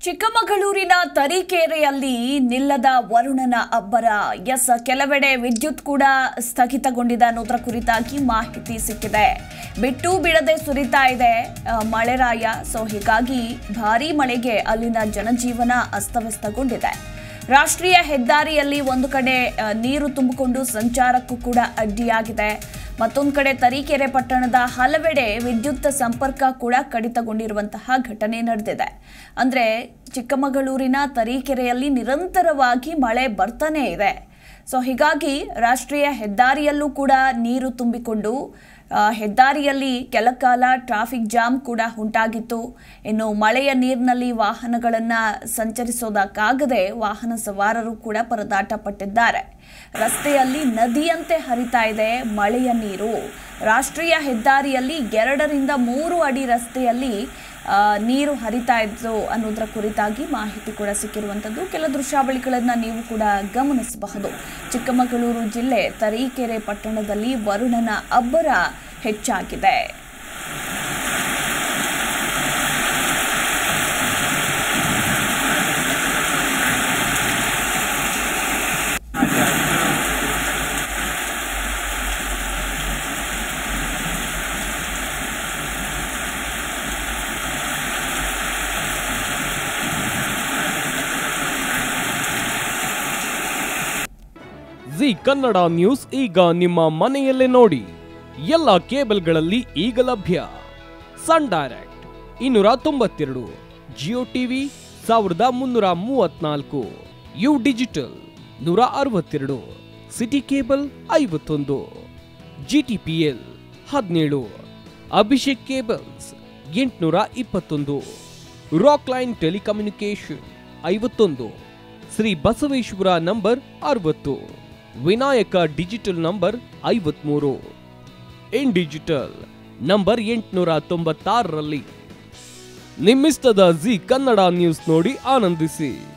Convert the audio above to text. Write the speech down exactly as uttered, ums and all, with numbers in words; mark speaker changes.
Speaker 1: ಚಿಕ್ಕಮಗಳೂರಿನ ತರೀಕೆರೆಯಲ್ಲಿ ನಿಲ್ಲದ ವರುಣನ ಅಬ್ಬರ. ಎಸ್, ಕೆಲವೆಡೆ ವಿದ್ಯುತ್ ಕೂಡ ಸ್ಥಗಿತಗೊಂಡಿದೆ ಅನ್ನೋದರ ಕುರಿತಾಗಿ ಮಾಹಿತಿ ಸಿಕ್ಕಿದೆ. ಬಿಟ್ಟು ಬಿಡದೆ ಸುರಿತಾ ಇದೆ ಮಳೆರಾಯ. ಸೊ ಹೀಗಾಗಿ ಭಾರೀ ಮಳೆಗೆ ಅಲ್ಲಿನ ಜನಜೀವನ ಅಸ್ತವ್ಯಸ್ತಗೊಂಡಿದೆ. ರಾಷ್ಟ್ರೀಯ ಹೆದ್ದಾರಿಯಲ್ಲಿ ಒಂದು ಕಡೆ ನೀರು ತುಂಬಿಕೊಂಡು ಸಂಚಾರಕ್ಕೂ ಕೂಡ ಅಡ್ಡಿಯಾಗಿದೆ. ಮತ್ತೊಂದು ಕಡೆ ತರೀಕೆರೆ ಪಟ್ಟಣದ ಹಲವೆಡೆ ವಿದ್ಯುತ್ ಸಂಪರ್ಕ ಕೂಡ ಕಡಿತಗೊಂಡಿರುವಂತಹ ಘಟನೆ ನಡೆದಿದೆ. ಅಂದ್ರೆ ಚಿಕ್ಕಮಗಳೂರಿನ ತರೀಕೆರೆಯಲ್ಲಿ ನಿರಂತರವಾಗಿ ಮಳೆ ಬರ್ತಾನೆ ಇದೆ. ಸೊ ಹೀಗಾಗಿ ರಾಷ್ಟ್ರೀಯ ಹೆದ್ದಾರಿಯಲ್ಲೂ ಕೂಡ ನೀರು ತುಂಬಿಕೊಂಡು ಹೆದ್ದಾರಿಯಲ್ಲಿ ಕೆಲ ಕಾಲ ಟ್ರಾಫಿಕ್ ಜಾಮ್ ಕೂಡ ಉಂಟಾಗಿತ್ತು. ಇನ್ನು ಮಳೆಯ ನೀರಿನಲ್ಲಿ ವಾಹನಗಳನ್ನು ಸಂಚರಿಸೋದಕ್ಕಾಗದೆ ವಾಹನ ಸವಾರರು ಕೂಡ ಪರದಾಟ ಪಟ್ಟಿದ್ದಾರೆ. ರಸ್ತೆಯಲ್ಲಿ ನದಿಯಂತೆ ಹರಿತಾ ಇದೆ ಮಳೆಯ ನೀರು. ರಾಷ್ಟ್ರೀಯ ಹೆದ್ದಾರಿಯಲ್ಲಿ ಎರಡರಿಂದ ಮೂರು ಅಡಿ ರಸ್ತೆಯಲ್ಲಿ ನೀರು ಹರಿತಾ ಇತ್ತು ಅನ್ನೋದರ ಕುರಿತಾಗಿ ಮಾಹಿತಿ ಕೂಡ ಸಿಕ್ಕಿರುವಂಥದ್ದು. ಕೆಲ ದೃಶ್ಯಾವಳಿಗಳನ್ನು ನೀವು ಕೂಡ ಗಮನಿಸಬಹುದು. ಚಿಕ್ಕಮಗಳೂರು ಜಿಲ್ಲೆ ತರೀಕೆರೆ ಪಟ್ಟಣದಲ್ಲಿ ವರುಣನ ಅಬ್ಬರ ಹೆಚ್ಚಾಗಿದೆ.
Speaker 2: ಜಿ ಕನ್ನಡ ನ್ಯೂಸ್ ಈಗ ನಿಮ್ಮ ಮನೆಯಲ್ಲೇ ನೋಡಿ. ಎಲ್ಲ ಕೇಬಲ್ಗಳಲ್ಲಿ ಈಗ ಲಭ್ಯ. ಸನ್ ಡೈರೆಕ್ಟ್ ಇನ್ನೂರ ತೊಂಬತ್ತೆರಡು, ಜಿಯೋ ಟಿವಿ ಸಾವಿರದ ಮುನ್ನೂರ ಮೂವತ್ನಾಲ್ಕು, ಯು ಡಿಜಿಟಲ್ ನೂರ ಅರವತ್ತೆರಡು, ಸಿಟಿ ಕೇಬಲ್ ಐವತ್ತೊಂದು, ಜಿಟಿಪಿಎಲ್ ಹದಿನೇಳು, ಅಭಿಷೇಕ್ ಕೇಬಲ್ಸ್ ಎಂಟುನೂರ ಇಪ್ಪತ್ತೊಂದು, ರಾಕ್ ಲೈನ್ ಟೆಲಿಕಮ್ಯುನಿಕೇಶನ್ ಐವತ್ತೊಂದು, ಶ್ರೀ ಬಸವೇಶ್ವರ ನಂಬರ್ ಅರವತ್ತು, ವಿನಾಯಕ ಡಿಜಿಟಲ್ ನಂಬರ್ ಐವತ್ಮೂರು, ಇನ್ ಡಿಜಿಟಲ್ ನಂಬರ್ ಎಂಟುನೂರ ತೊಂಬತ್ತಾರರಲ್ಲಿ. ನಿಮ್ಮಿಸ್ತದ ಜಿ ಕನ್ನಡ ನ್ಯೂಸ್ ನೋಡಿ ಆನಂದಿಸಿ.